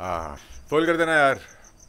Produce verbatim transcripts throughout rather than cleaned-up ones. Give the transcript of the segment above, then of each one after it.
हाँ फुल कर देना यार।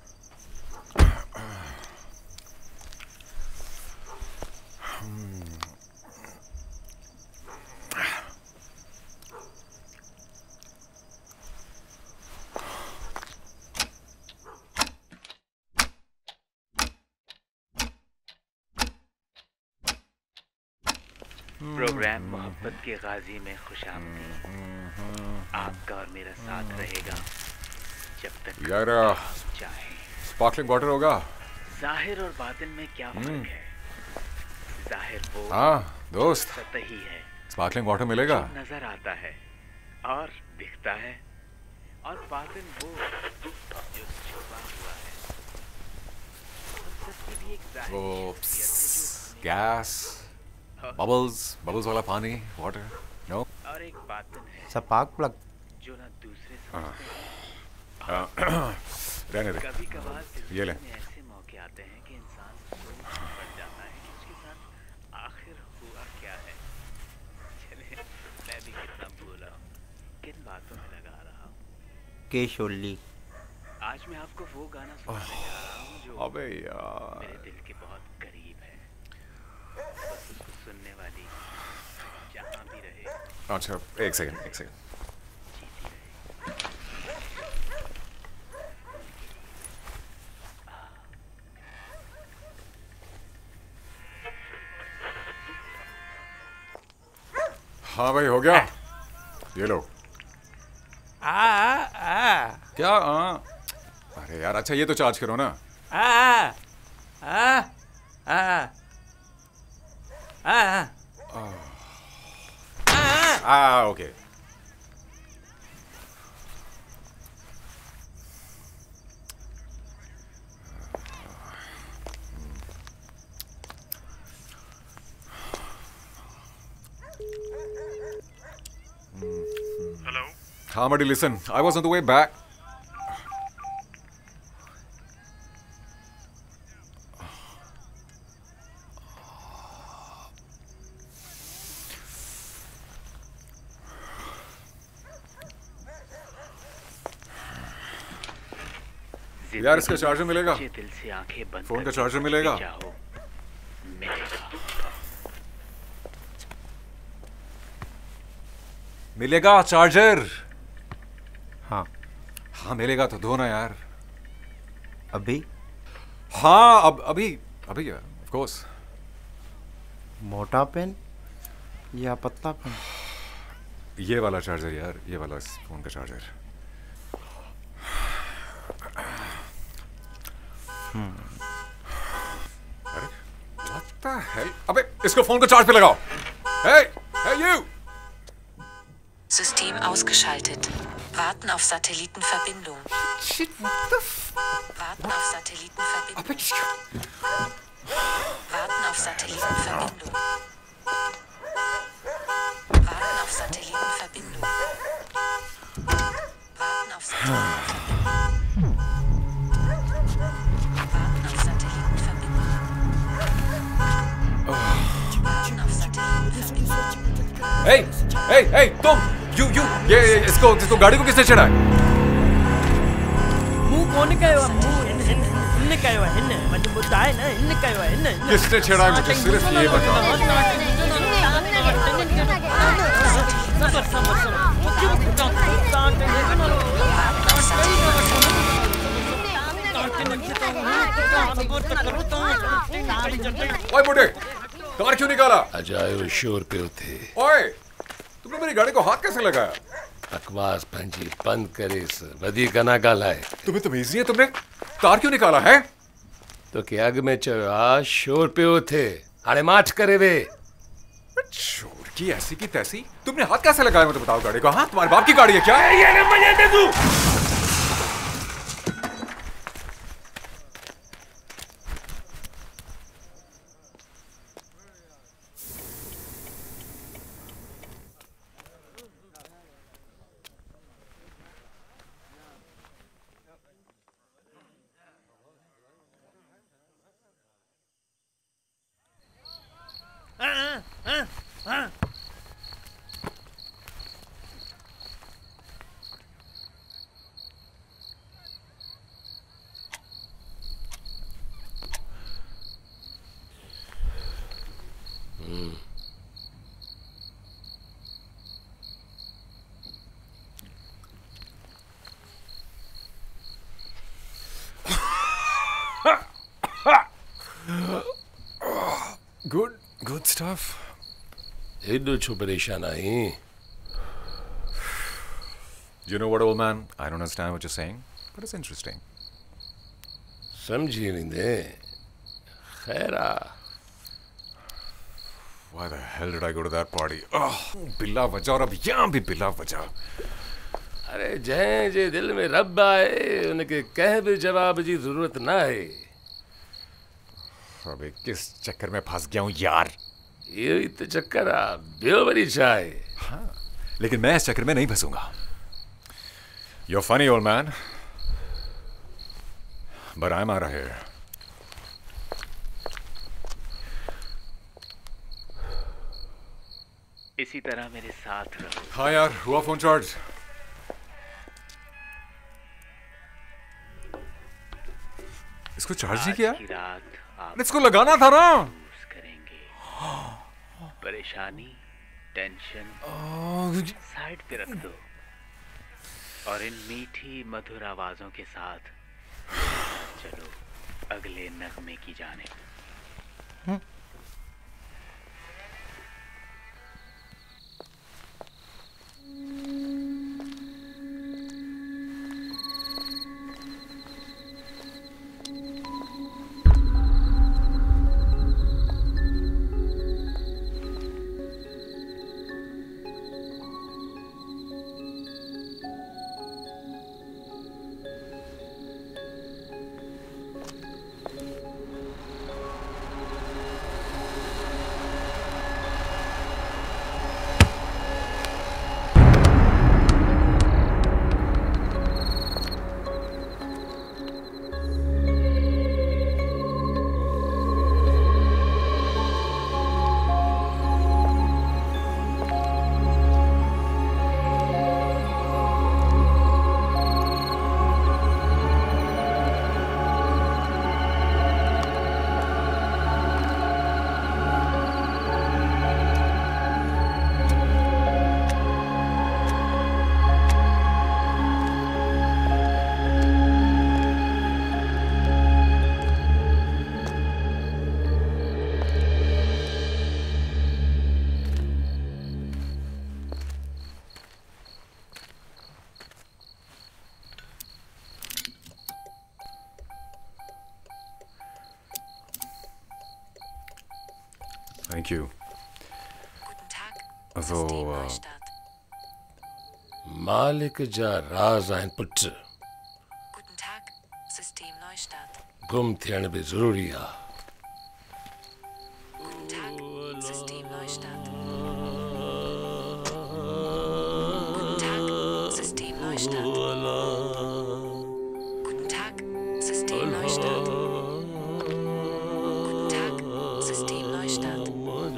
प्रोग्राम मोहब्बत के गाजी में खुशामदीद। आपका और मेरा साथ रहेगा जब तक यार चाहे। स्पार्कलिंग वाटर होगा। जाहिर और बातिन में क्या फर्क है? जाहिर वो हाँ दोस्त सतही है, स्पार्कलिंग वाटर मिलेगा। नजर आता है और दिखता है, और बातिन वो जो छुपा हुआ है। फलसफे भी एक जाहिर वो शख्सियत है जो गैस बबल्स बबल्स वाला पानी वाटर नो। और एक बातिन है स्पार्क प्लग जो ना दूसरे समझते हैं। रहने दे। कभी कभार ये ले। में ऐसे मौके आते हैं कि इंसान सोच में पड़ जाता है कि उसके साथ आखिर हुआ क्या है। चले मैं भी कितना भूला हूँ, किन बातों में लगा रहा हूँ। केशोली। आज मैं आपको वो गाना सुनाने जा रहा हूँ जो अबे यार मेरे दिल के बहुत करीब है। बस उसको सुनने वाली जहाँ भी रहे। अच्छा एक सेकंड एक सेकंड। हाँ भाई हो गया। ये लो। आ आ क्या आ? अरे यार अच्छा ये तो चार्ज करो ना। आ आ आ आ आ okay. Hello? Hamadi, listen. I was on the way back. यार इसका चार्जर मिलेगा? दिल से आंखें बंद फोन का चार्जर मिलेगा? मिलेगा। मिलेगा चार्जर? हाँ हाँ मिलेगा तो दो ना यार। अभी? हाँ अब अभी अभी ऑफ कोर्स। मोटा पेन या पतला पेन? ये वाला चार्जर यार, ये वाला फोन का चार्जर। अरे what the hell? अबे इसको फोन को चार्ज पे लगाओ। Hey, hey you! System ausgeschaltet. Warten auf Satellitenverbindung. Shit, what the f... Warten auf Satellitenverbindung. Warten auf Satellitenverbindung. Warten auf Satellitenverbindung. Warten auf Satellitenverbindung. Warten auf Satellitenverbindung. Warten auf Satellitenverbindung. Hey, hey, hey, तुम, you, you, ये इसको इसको गाड़ी को किसने चढ़ाया? मुंह कौन कयो मुंह इन इन कयो इन मुझे बताए ना इन कयो इन किसने चढ़ाया मुझे सिर्फ ये बताओ। ओए बुड्ढे, कार क्यों निकाला? अजायो शोर पे थे। ओए, तुमने मेरी गाड़ी को हाथ कैसे लगाया? बकवास पंजी बंद करे वधी कना गालाए। तुम्हें तो भेजी है, तुमने कार क्यों निकाला है? तो क्या अग में चयो आ शोर पे थे हाणे माठ करे वे। शोर की ऐसी की तैसी, तुमने हाथ कैसे लगाया मुझे बताओ गाड़ी को? हाँ तुम्हारे बाप की गाड़ी है क्या? ये ले मजे दे तू। stuff? एडो छो परेशान आई. You know what, old man? I don't understand what you're saying, but it's interesting. समझी नहीं दे. Khaira. Why the hell did I go to that party? Oh, बिल्ला वजह और अब यहाँ भी बिल्ला वजह. अरे जैं जे दिल में रब आए उनके कह भी जवाब जी जरूरत ना है. अबे किस चक्कर में फंस गया हूँ यार. ये तो चक्कर आ बियो बड़ी चाय. हाँ, लेकिन मैं इस चक्कर में नहीं फंसूंगा. You're funny, old man, but I'm out of here. इसी तरह मेरे साथ रहो. हाँ यार, हुआ फोन चार्ज. इसको चार्ज नहीं किया. आज की रात आप इसको लगाना था ना. यूज करेंगे. परेशानी, टेंशन साइड पे रख दो और इन मीठी मधुर आवाजों के साथ चलो अगले नगमे की जाने. Thank you. Guten Tag. Also, System uh, Neustart. मालिक जा राज आहिनि पुट. Guten Tag. System Neustart. गुम थियण बि ज़रूरी आहे. Guten Tag. System Neustart. Guten Tag. System Neustart. Guten Tag. System Neustart. Guten Tag. System Neustart.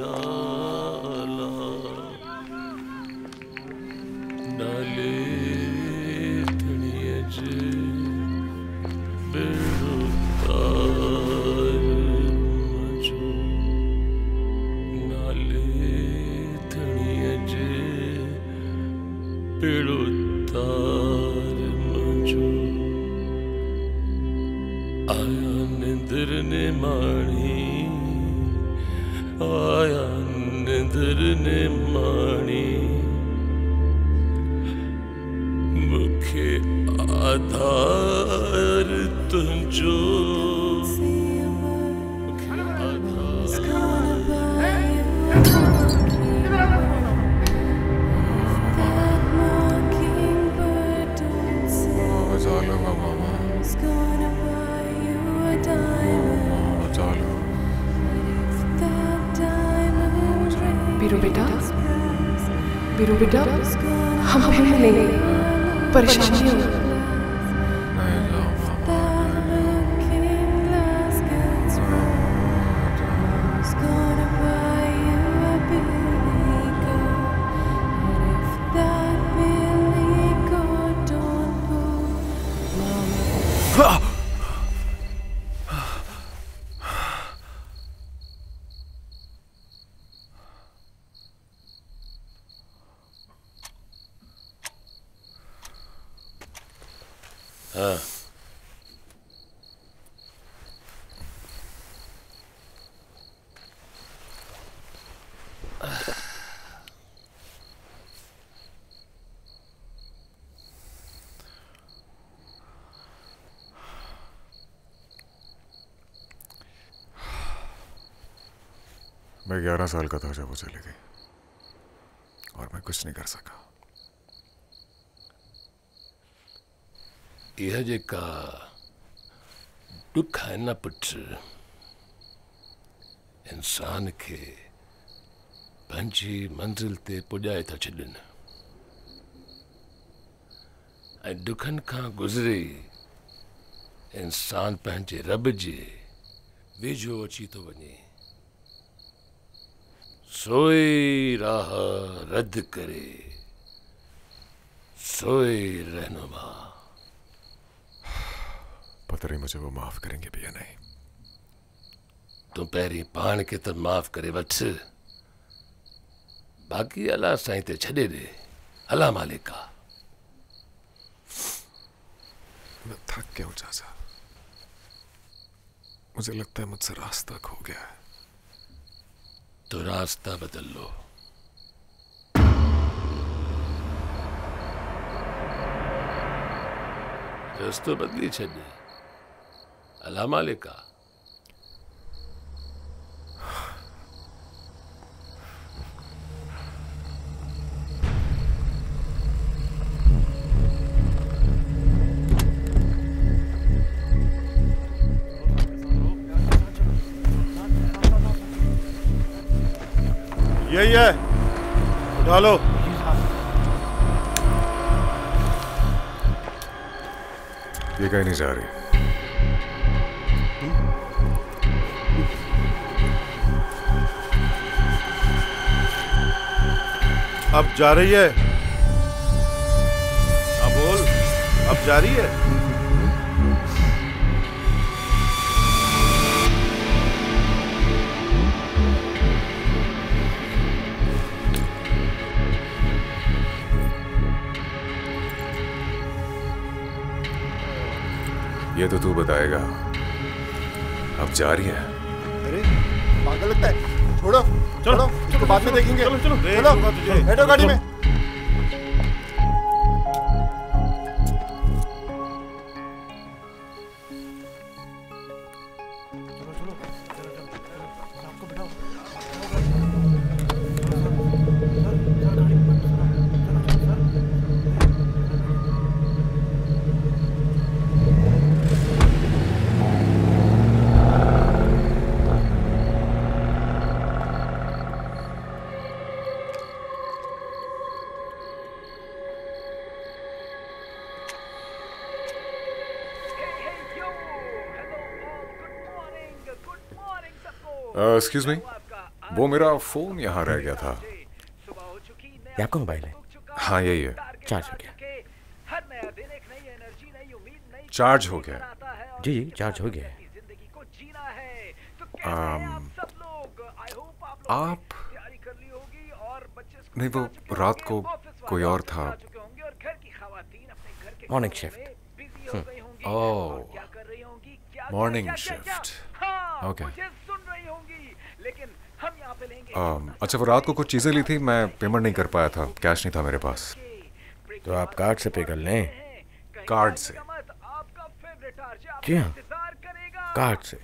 आया निंदर ने माणी, आया निंदर ने माणी, मुखे आधार तुझो, मुखे बचा लूंगा मामा. बचा लो. बीरू बेटा, बीरू बेटा, हम फिर मिलेंगे. परेशानी हो नहीं जाओ मामा. हाँ. मैं ग्यारह साल का था जब वो चली गई और मैं कुछ नहीं कर सका। यह जेका दुख है न पुट इंसान के पंहिंजी मंजिल ते पुॼाए था छॾनि ऐं दुखनि खां गुज़री इंसान पंहिंजे रब जे वेझो अची थो वञे। सोई राह रद्द करे सोई रहनुमा। पता नहीं मुझे वो माफ करेंगे भी या नहीं। तू पहिरीं पाण खे त माफ़ करे वठ, बाक़ी अलाह साईं ते छॾे ॾे। अला मालिका। मैं थक गया हूं चाचा। मुझे लगता है मुझसे रास्ता खो गया है। तो रास्ता बदल लो। रास्ता बदली छे। अला मालिका। यही है, उठा लो। ये कहीं नहीं जा रही। अब जा रही है। अब बोल, अब जा रही है। ये तो तू बताएगा। अब जा रही है। अरे पागल लगता है। छोड़ो चलो, इसको बाद में देखेंगे। चलो चलो चलो, बैठो गाड़ी में। एक्सक्यूज मी, वो मेरा फोन यहाँ रह गया था। ये आपका मोबाइल है? हाँ यही है। चार्ज हो गया? चार्ज हो गया? जी जी चार्ज हो गया है। आम, आप नहीं, वो रात को कोई और था। Morning shift. Oh, morning shift. Okay. um, अच्छा, वो रात को कुछ चीज़ें ली थी, मैं पेमेंट नहीं कर पाया था, कैश नहीं था मेरे पास। तो आप कार्ड से पे कर लें। कार्ड से? जी हाँ, कार्ड से।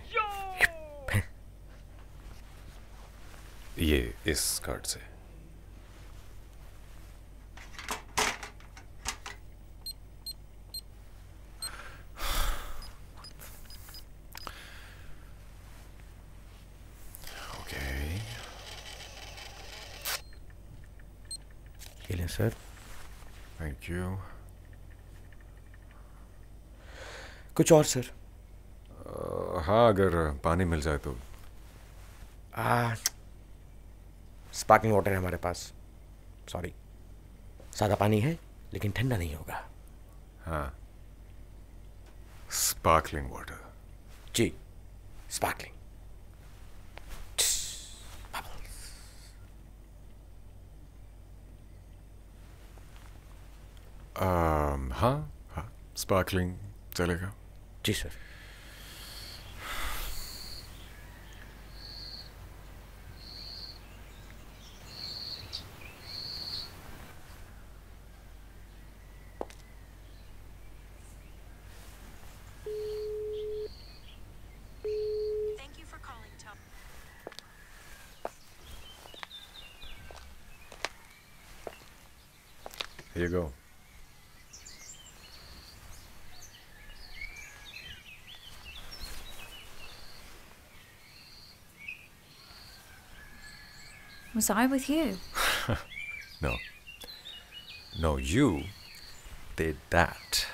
ये इस कार्ड से। ये लें सर। Thank you. कुछ और सर? uh, हाँ, अगर पानी मिल जाए तो। आ, स्पार्कलिंग वाटर है हमारे पास। सॉरी, सादा पानी है लेकिन ठंडा नहीं होगा। हाँ, स्पार्कलिंग वाटर। जी, स्पार्कलिंग। um, हाँ हाँ, स्पार्कलिंग चलेगा। जी sir. Here you go. Was I with you? No. No, you did that.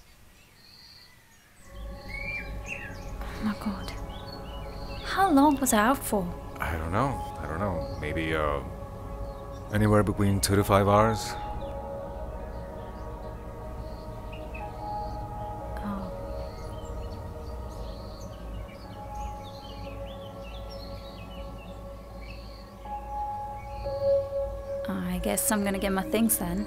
Oh my God. How long was I out for? I don't know. I don't know. Maybe uh, anywhere between two to five hours. Oh. I guess I'm gonna get my things then.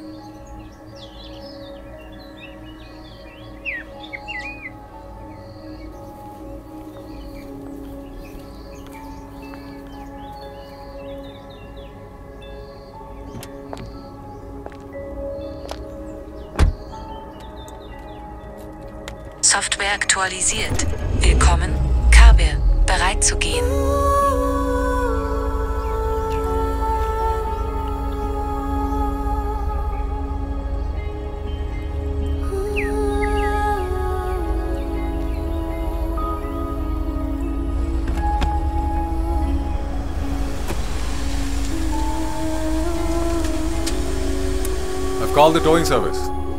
Software aktualisiert. Willkommen, Kabel, bereit zu gehen. I've called the towing service.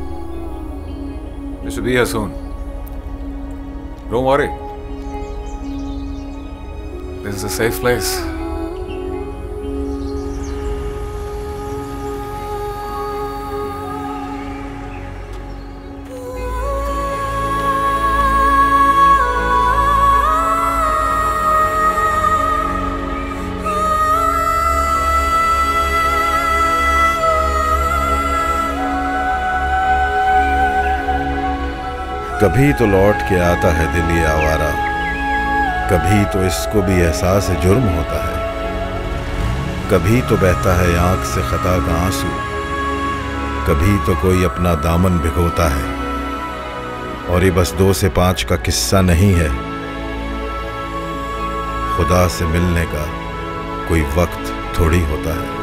They should be here soon. Don't worry. This is a safe place. कभी तो लौट के आता है दिल ये आवारा, कभी तो इसको भी एहसास जुर्म होता है, कभी तो बहता है आंख से खता का आंसू, कभी तो कोई अपना दामन भिगोता है। और ये बस दो से पांच का किस्सा नहीं है, खुदा से मिलने का कोई वक्त थोड़ी होता है।